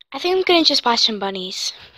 I think I'm gonna just buy some bunnies.